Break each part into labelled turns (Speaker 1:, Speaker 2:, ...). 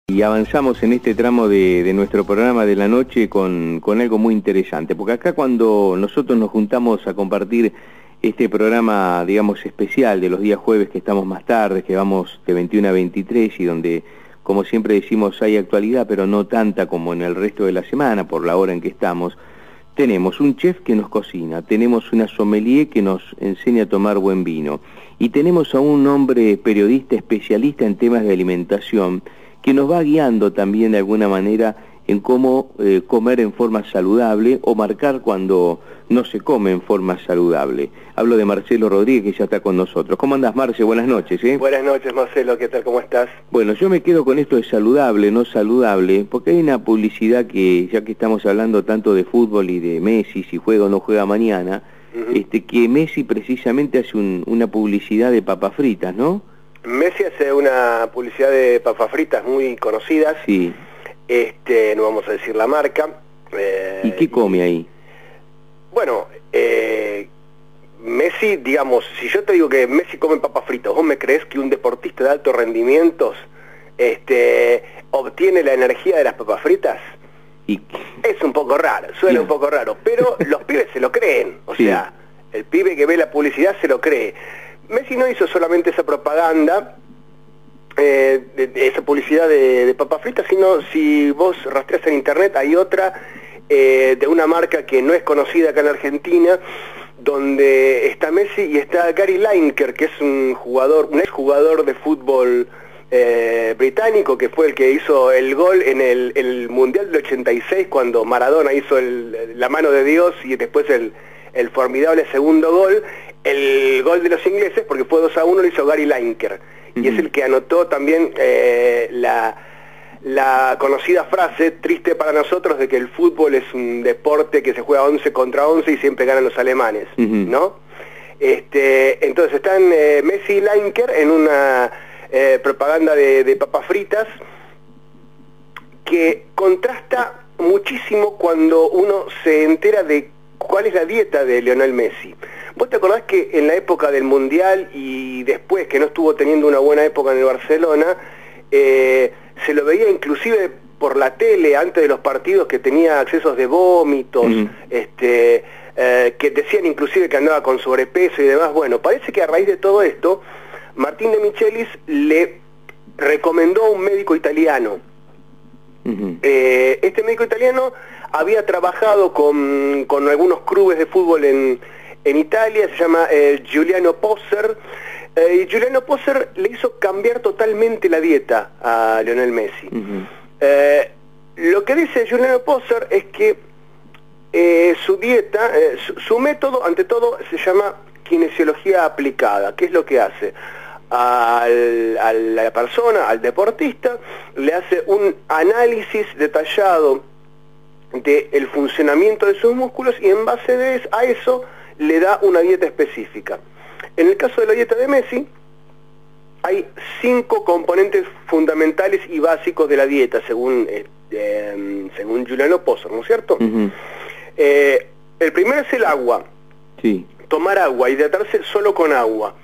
Speaker 1: Y avanzamos en este tramo de nuestro programa de la noche con algo muy interesante, porque acá cuando nosotros nos juntamos a compartir este programa, digamos, especial de los días jueves, que estamos más tarde, que vamos de 21 a 23 y donde, como siempre decimos, hay actualidad, pero no tanta como en el resto de la semana, por la hora en que estamos, tenemos un chef que nos cocina, tenemos una sommelier que nos enseña a tomar buen vino, y tenemos a un hombre periodista especialista en temas de alimentación, que nos va guiando también de alguna manera en cómo comer en forma saludable o marcar cuando no se come en forma saludable. Hablo de Marcelo Rodríguez, que ya está con nosotros. ¿Cómo andás, Marce? Buenas noches.
Speaker 2: Buenas noches, Marcelo. ¿Qué tal? ¿Cómo estás?
Speaker 1: Bueno, yo me quedo con esto de saludable, no saludable, porque hay una publicidad que, ya que estamos hablando tanto de fútbol y de Messi, si juega o no juega mañana, que Messi precisamente hace una publicidad de papas fritas, ¿no?
Speaker 2: Messi hace una publicidad de papas fritas muy conocidas.
Speaker 1: Sí.
Speaker 2: No vamos a decir la marca.
Speaker 1: ¿Y qué come ahí?
Speaker 2: Bueno, Messi, digamos, si yo te digo que Messi come papas fritas, ¿vos me crees que un deportista de altos rendimientos obtiene la energía de las papas fritas?
Speaker 1: ¿Y?
Speaker 2: Es un poco raro, suena un poco raro, pero los pibes se lo creen. O sea, el pibe que ve la publicidad se lo cree. Messi no hizo solamente esa propaganda, esa publicidad de papas fritas, sino si vos rastreas en internet hay otra de una marca que no es conocida acá en Argentina, donde está Messi y está Gary Lineker, que es un exjugador de fútbol británico, que fue el que hizo el gol en el Mundial del 86, cuando Maradona hizo la mano de Dios, y después el formidable segundo gol. El gol de los ingleses, porque fue 2-1, lo hizo Gary Lineker, y es el que anotó también la conocida frase, triste para nosotros, de que el fútbol es un deporte que se juega 11 contra 11 y siempre ganan los alemanes, ¿no? Entonces están Messi y Lineker en una propaganda de papas fritas que contrasta muchísimo cuando uno se entera de cuál es la dieta de Lionel Messi. ¿Vos te acordás que en la época del Mundial y después, que no estuvo teniendo una buena época en el Barcelona, se lo veía inclusive por la tele antes de los partidos, que tenía accesos de vómitos, que decían inclusive que andaba con sobrepeso y demás? Bueno, parece que a raíz de todo esto, Martín de Michelis le recomendó a un médico italiano. Este médico italiano había trabajado con algunos clubes de fútbol en Italia, se llama Giuliano Posser, y Giuliano Posser le hizo cambiar totalmente la dieta a Lionel Messi. Lo que dice Giuliano Posser es que su dieta, su método, ante todo, se llama kinesiología aplicada. ¿Qué es lo que hace? A la persona, al deportista, le hace un análisis detallado del funcionamiento de sus músculos, y en base a eso le da una dieta específica. En el caso de la dieta de Messi, hay 5 componentes fundamentales y básicos de la dieta, según Giuliano Posser, ¿no es cierto? El primero es el agua. Sí. Tomar agua, hidratarse solo con agua.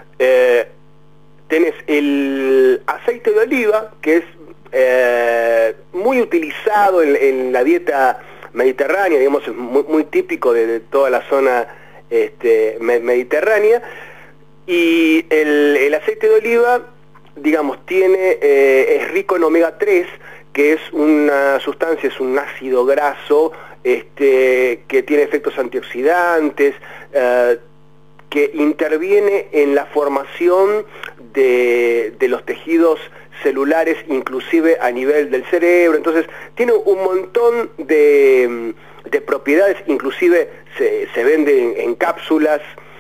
Speaker 2: Tenés el aceite de oliva, que es muy utilizado en la dieta mediterránea, digamos, es muy típico de toda la zona mediterránea, y el aceite de oliva, digamos, es rico en omega 3, que es una sustancia, es un ácido graso que tiene efectos antioxidantes, que interviene en la formación de los tejidos celulares, inclusive a nivel del cerebro. Entonces tiene un montón de propiedades, inclusive se vende en cápsulas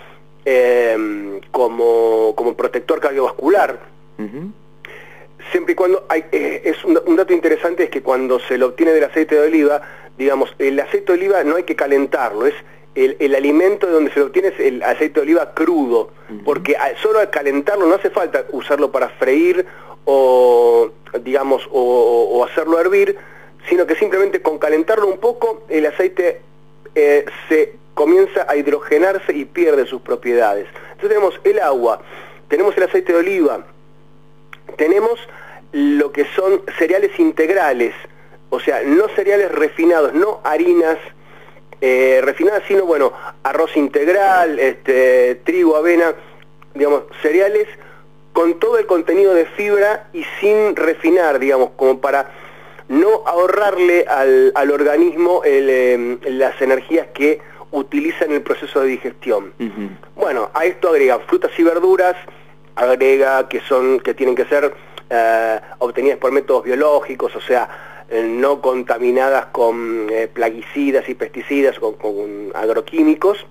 Speaker 2: como protector cardiovascular. Siempre y cuando un dato interesante es que cuando se lo obtiene del aceite de oliva, digamos, el aceite de oliva no hay que calentarlo, es el alimento de donde se lo obtiene es el aceite de oliva crudo, porque solo al calentarlo no hace falta usarlo para freír o, digamos, o hacerlo hervir, sino que simplemente con calentarlo un poco, el aceite se comienza a hidrogenarse y pierde sus propiedades. Entonces tenemos el agua, tenemos el aceite de oliva, tenemos lo que son cereales integrales, o sea, no cereales refinados, no harinas refinadas, sino, bueno, arroz integral, trigo, avena, digamos, cereales con todo el contenido de fibra y sin refinar, digamos, como para no ahorrarle al organismo las energías que utiliza en el proceso de digestión. Bueno, a esto agrega frutas y verduras, agrega que tienen que ser obtenidas por métodos biológicos, o sea, no contaminadas con plaguicidas y pesticidas, con agroquímicos,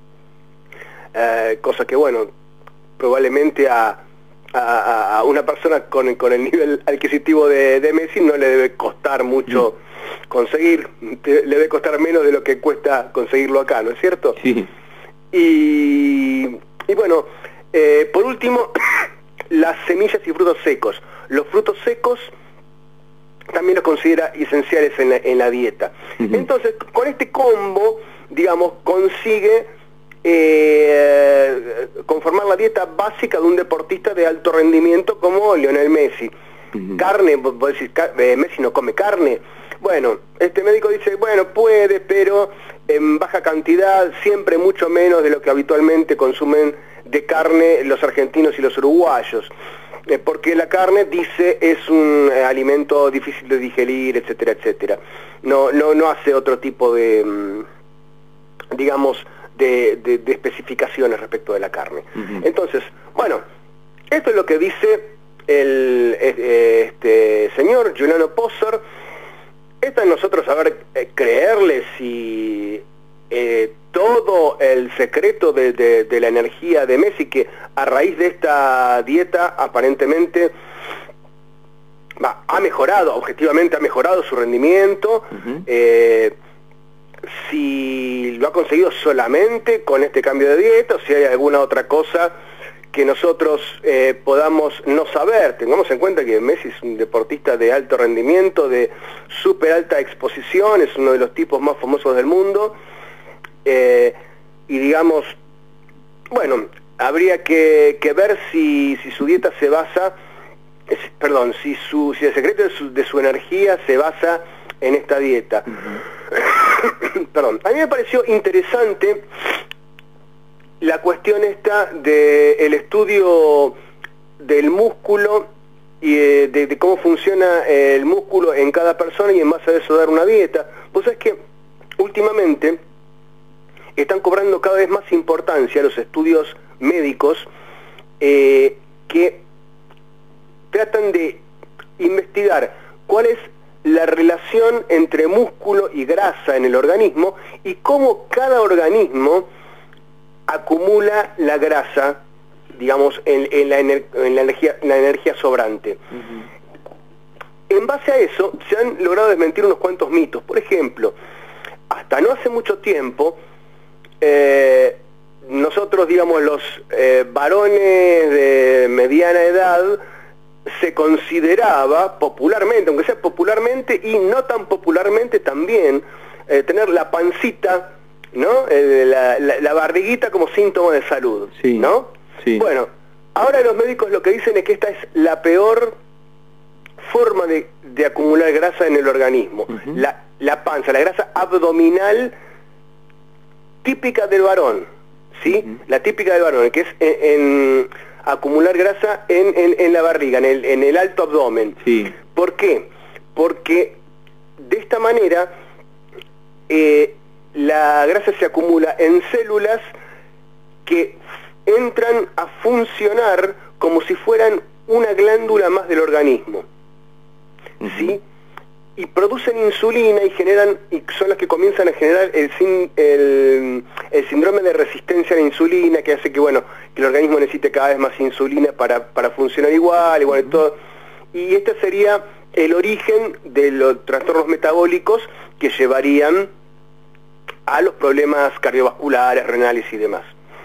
Speaker 2: cosa que, bueno, probablemente a una persona con el nivel adquisitivo de Messi no le debe costar mucho conseguir, le debe costar menos de lo que cuesta conseguirlo acá, ¿no es cierto?
Speaker 1: Sí.
Speaker 2: Y bueno, por último, las semillas y frutos secos. Los frutos secos también los considera esenciales en la dieta. Entonces, con este combo, digamos, consigue conformar la dieta básica de un deportista de alto rendimiento como Lionel Messi. Carne, vos decís, Messi no come carne. Bueno, este médico dice, bueno, puede, pero en baja cantidad, siempre mucho menos de lo que habitualmente consumen de carne los argentinos y los uruguayos. Porque la carne, dice, es un alimento difícil de digerir, etcétera, etcétera. No hace otro tipo de, digamos, de especificaciones respecto de la carne. Entonces, bueno, esto es lo que dice este señor Giuliano Posser. Está en nosotros saber creerle si todo el secreto de la energía de Messi, que a raíz de esta dieta aparentemente ha mejorado, objetivamente ha mejorado su rendimiento, si lo ha conseguido solamente con este cambio de dieta, o si hay alguna otra cosa que nosotros podamos no saber. Tengamos en cuenta que Messi es un deportista de alto rendimiento, de súper alta exposición, es uno de los tipos más famosos del mundo, y digamos, bueno, habría que ver si su dieta se basa, si el secreto de su energía se basa en esta dieta. Perdón, a mí me pareció interesante la cuestión esta del estudio del músculo y de cómo funciona el músculo en cada persona, y en base a eso dar una dieta. Pues es que últimamente están cobrando cada vez más importancia los estudios médicos que tratan de investigar cuál es la relación entre músculo y grasa en el organismo y cómo cada organismo acumula la grasa, digamos, en la energía sobrante. En base a eso se han logrado desmentir unos cuantos mitos. Por ejemplo, hasta no hace mucho tiempo, nosotros, digamos, los varones de mediana edad, se consideraba popularmente, aunque sea popularmente y no tan popularmente también, tener la pancita, ¿no? La barriguita como síntoma de salud,
Speaker 1: sí,
Speaker 2: ¿no?
Speaker 1: Sí.
Speaker 2: Bueno, ahora los médicos lo que dicen es que esta es la peor forma de acumular grasa en el organismo. La panza, la grasa abdominal típica del varón, ¿sí? La típica del varón, que es acumular grasa en la barriga, en el alto abdomen.
Speaker 1: Sí.
Speaker 2: ¿Por qué? Porque de esta manera la grasa se acumula en células que entran a funcionar como si fueran una glándula más del organismo, ¿sí? Y producen insulina y son las que comienzan a generar el síndrome de resistencia a la insulina, que hace que, bueno, que el organismo necesite cada vez más insulina para funcionar igual, y todo. Y este sería el origen de los trastornos metabólicos que llevarían a los problemas cardiovasculares, renales y demás.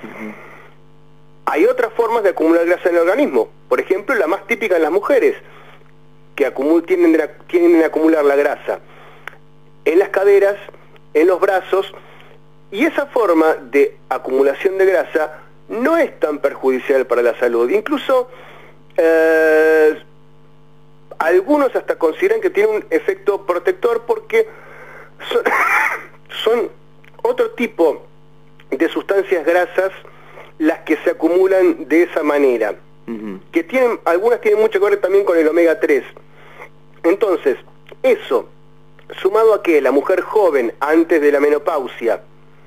Speaker 2: Hay otras formas de acumular grasa en el organismo. Por ejemplo, la más típica en las mujeres, que tienden a acumular la grasa en las caderas, en los brazos, y esa forma de acumulación de grasa no es tan perjudicial para la salud. Incluso algunos hasta consideran que tiene un efecto protector porque son otro tipo de sustancias grasas las que se acumulan de esa manera, que algunas tienen mucho que ver también con el omega 3. Entonces, eso, sumado a que la mujer joven antes de la menopausia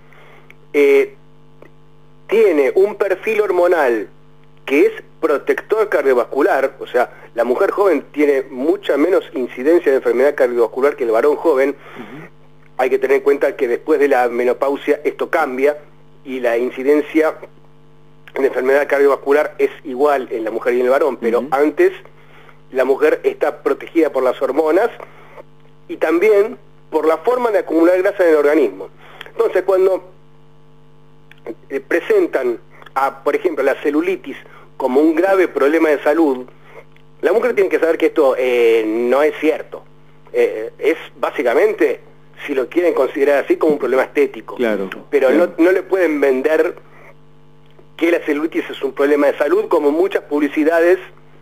Speaker 2: tiene un perfil hormonal que es protector cardiovascular, o sea, la mujer joven tiene mucha menos incidencia de enfermedad cardiovascular que el varón joven. Hay que tener en cuenta que después de la menopausia esto cambia y la incidencia de enfermedad cardiovascular es igual en la mujer y en el varón, pero antes la mujer está protegida por las hormonas y también por la forma de acumular grasa en el organismo. Entonces, cuando presentan por ejemplo, la celulitis como un grave problema de salud, la mujer tiene que saber que esto no es cierto. Es básicamente, si lo quieren considerar así, como un problema estético.
Speaker 1: Claro,
Speaker 2: pero
Speaker 1: claro.
Speaker 2: No le pueden vender que la celulitis es un problema de salud, como muchas publicidades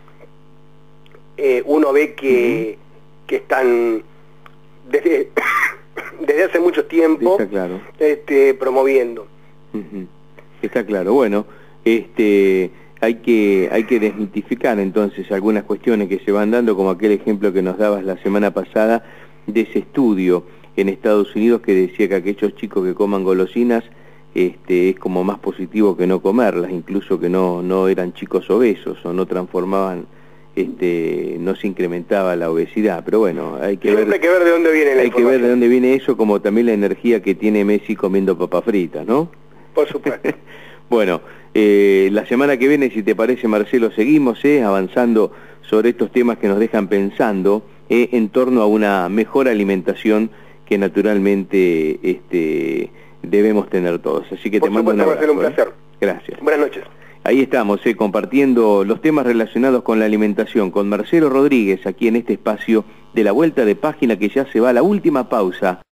Speaker 2: uno ve que están desde hace mucho tiempo promoviendo.
Speaker 1: Está claro. Bueno, hay que desmitificar entonces algunas cuestiones que se van dando, como aquel ejemplo que nos dabas la semana pasada de ese estudio en Estados Unidos que decía que aquellos chicos que coman golosinas es como más positivo que no comerlas, incluso que no eran chicos obesos o no transformaban, no se incrementaba la obesidad. Pero bueno, hay que ver
Speaker 2: de dónde viene la información.
Speaker 1: Hay que ver de dónde viene eso, como también la energía que tiene Messi comiendo papas fritas, ¿no?
Speaker 2: Por supuesto.
Speaker 1: Bueno, la semana que viene, si te parece, Marcelo, seguimos avanzando sobre estos temas que nos dejan pensando en torno a una mejor alimentación que naturalmente debemos tener todos. Así que te mando un abrazo.
Speaker 2: Marcelo, un placer.
Speaker 1: Gracias.
Speaker 2: Buenas noches.
Speaker 1: Ahí estamos, compartiendo los temas relacionados con la alimentación con Marcelo Rodríguez, aquí en este espacio de la vuelta de página, que ya se va a la última pausa.